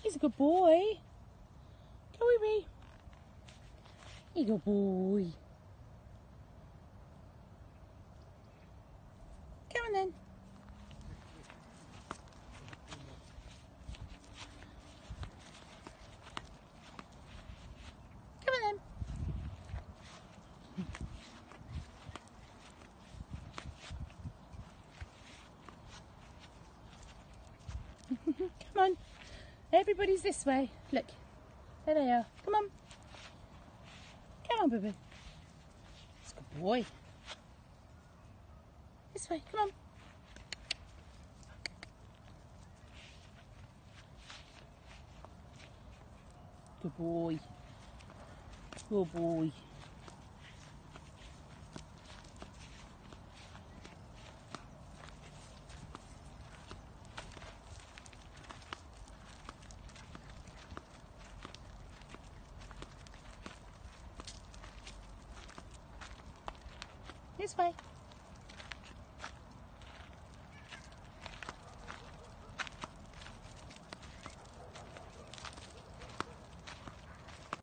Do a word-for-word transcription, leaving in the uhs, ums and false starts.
He's a good boy. Go with me. He's a good boy. Come on then. Come on then. Come on. Everybody's this way. Look. There they are. Come on. Come on, baby. It's a good boy. This way. Come on. Good boy. Good boy. This way.